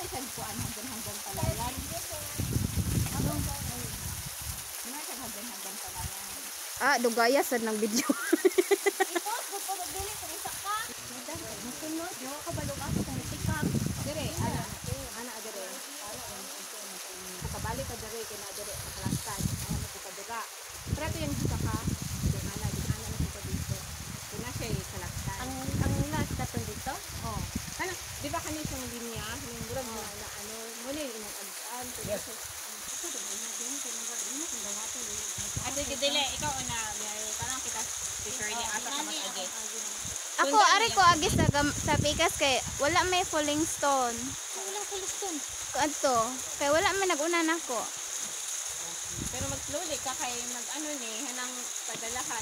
sa kuan hanggang palayan. Ano? Ano sa hanggang palayan. Ah, dugaya sad ng video. Ito, gusto mo bili kung isa ka. Masunod, di ako balong ako kung itikap. Dire, ana dire. Nakabalik ka dire kina dire sa kalastan. Ano mo ko dira. Pero ito yung isa ka. Di ana na ko dito. Kuna siya kalastan. Ang last daton dito? Oh. Kana, di ba kanina siyang linya, yung murag na ano, muna yung inag-agaan. Yes. Ate Gidile, ikaw na, parang kita si Shirley ata ka mag-agi. Ako ari ko agi sa pikas kay wala may falling stone. Walang kuliston. Kadto, kay wala man nag-una nako. Pero mag-slowly ka kay mag-ano ni, hanang padalahay.